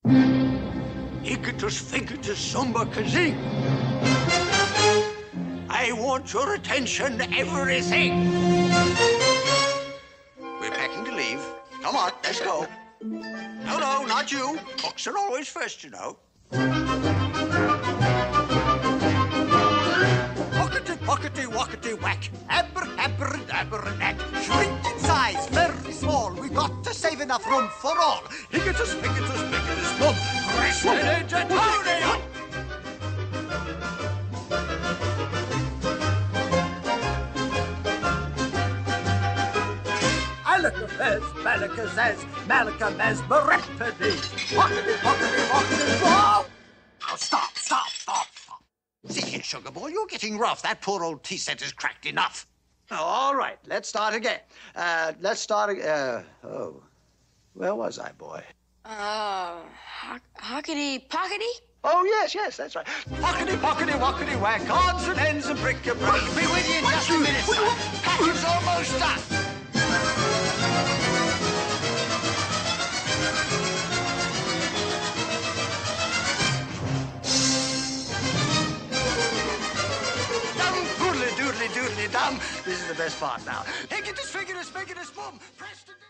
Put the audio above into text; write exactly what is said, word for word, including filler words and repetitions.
Hicketus, finketus, sumba, kazing. I want your attention, everything. We're packing to leave. Come on, let's go. No, no, not you. Books are always first, you know. Pockety, pockety, wockety, whack. Abber, abber, dabber, knack. Shrink in size, very small. We got to save enough room for all. Hicketus, picketus, picketus, boom. Prestidigitatorium. Alakazaz, Malakazaz, Malakamaz, Barepedy. Pockety, pockety, wockety, whoa! Oh, stop, stop, stop, stop. See here, Sugar Boy, you're getting rough. That poor old tea set is cracked enough. Oh, all right, let's start again. Uh, let's start again. Uh, oh, where was I, boy? Uh, hockety pockety? Oh, yes, yes, that's right. Pockety, pockety, wockety, whack. Odds and ends and bric-a-brac. Be with you in just a minute, son. Packing's almost done. Doodly doodly dum. This is the best part now. Hicketus, figgetus, figgetus, boom. Preston.